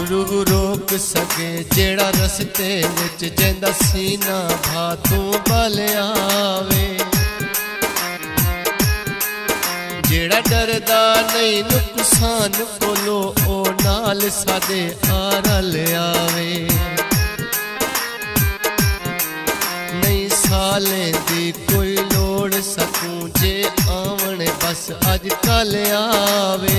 रूह रोक सके जेड़ा रस्ते विच जेंदा सीना भा तू बल आवे। जेड़ा डरदा नहीं नुकसान कोलो ओ नाल साडे आरल आवे। नहीं सालें दी कोई लोड़ सकूं जे आवण बस अज कल आवे।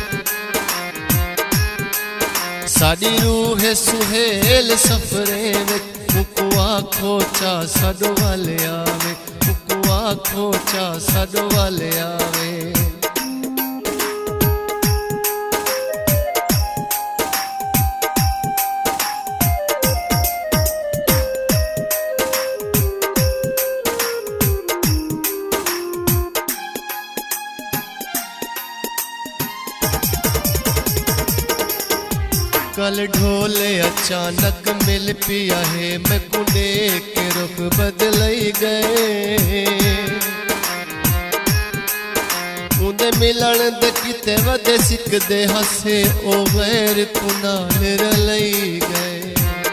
साडी रूह सुहेल सफरे विच मुकुआ खोचा साडो वल आवे। मुकुआ खोचा साडो वल आवे। कल ढोले अचानक मिल पिया है मैं कुंडे के रुख बदल गए। उन्दे मिलन दे किते वदे सिकदे हसे ओ गैर कुनाल रलई गए।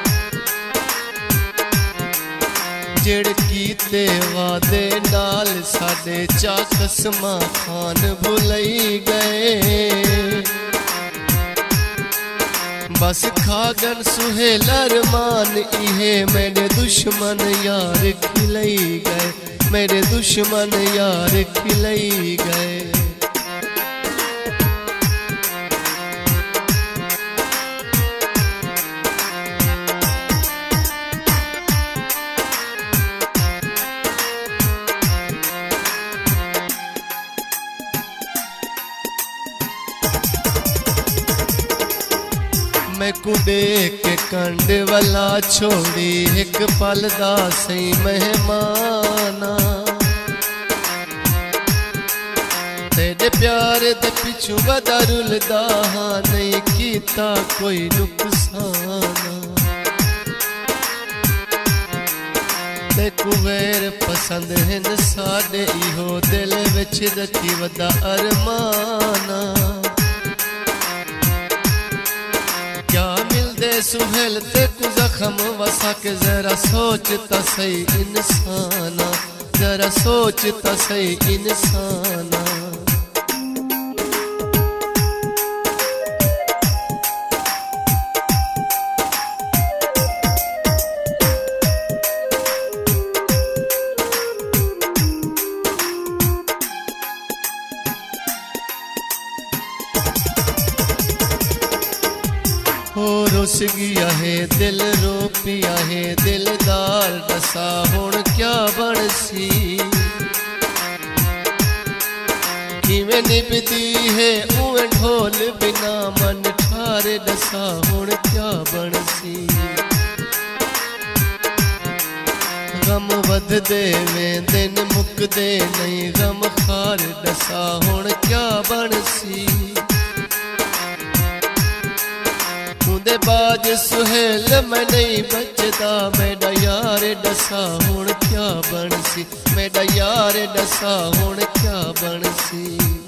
जेड़ कीते वादे नाल साडे चा कसमा खान भुलई गए। बस खागन सुहेल अरमान इहे मेरे दुश्मन यार खिलई गए। मेरे दुश्मन यार खिलई गए। मैं कुंडे के कंड वाला छोड़ी एक पल दा सही मेहमाना। तेरे प्यार दे पिछू वदा रुलदा हाँ नहीं कीता कोई नुकसाना। ते कुवैर पसंद हैं साडे इहो दिल विच रखी वदा अरमाना। क्या मिलदे सुहेल ते कु जख्म वसा के जरा सोचता सही इंसाना। जरा सोचता सही इंसाना। हो रुस गया है दिल रो पिया है दिलदार दसा हुण क्या बनसी। किवें निभदी है उवें ढोल बिना मन ठारे दसा हुण क्या बनसी। गम वधदे वें दिन मुकदे नहीं गम खार दसा हुण क्या बनसी। दे बाज सुहेल मैं नहीं बचदा मेरा यार दसा हुण क्या बनसी। मेरा यार दसा हुण क्या बनसी।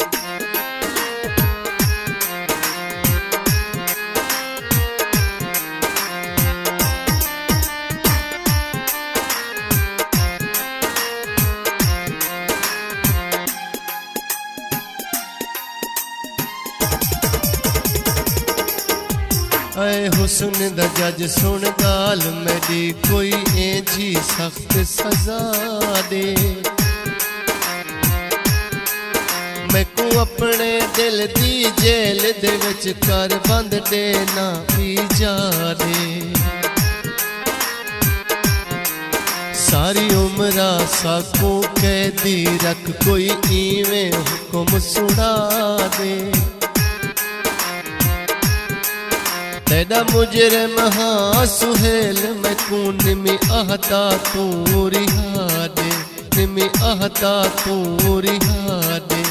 ऐ हुस्न दा जज सुन गाल मेरी कोई ऐजी सख्त सजा दे। मैं को अपने दिल दी जेल दे विच कर बंद देना पी जा दे। सारी उम्रा साकू कैदी रख कोई इवें हुक्म सुना दे। तेरा मुजरिम हाँ सुहेल मैं को निमी आहता तू रिहा दे। निमी आहता तू रिहा दे।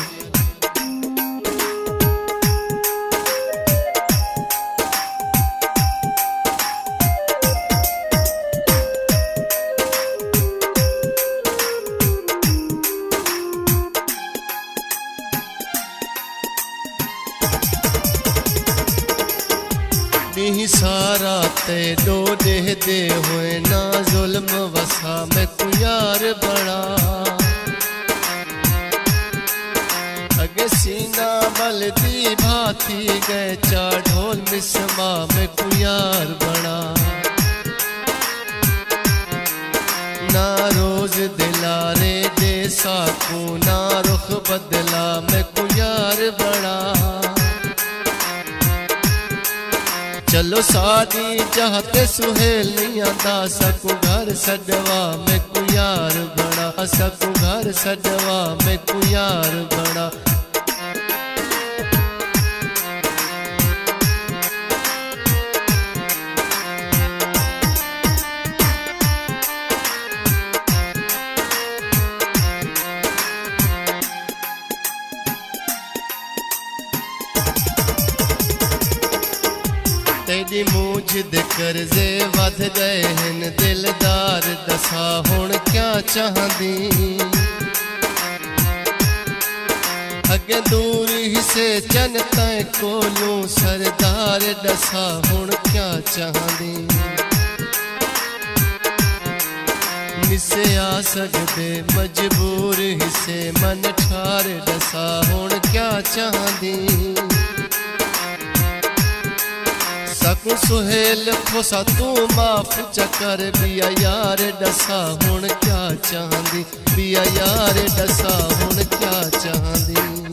ही सारा ते डोडे दे हुए ना जुल्म वसा मैं को यार बड़ा अगे सीना बलदी भाती गए चा ढोल मिसमा मैं को यार बड़ा ना रोज दिलारे दे साकू ना रुख बदला मैं को यार बड़ा चलो सादी चाहते सुहेल नहीं आंदा सकू घर सडवा मैं को यार बड़ा सकू घर सडवा मैं को यार बड़ा तेरी मूझ दे कर्जे वध गए हिन दिलदार दसा हुण क्या चाहदी अगे दूर ही से चन तय कोलू सरदार दसा हुण क्या चाहदी मिसे आ सकदे मजबूर ही से मन ठार दसा हुण क्या चाहदी सकू सुहेल खोसा तू माफ चकर बिया यार दसा हुण क्या चाहदी बिया यार दसा हुण क्या चाहदी।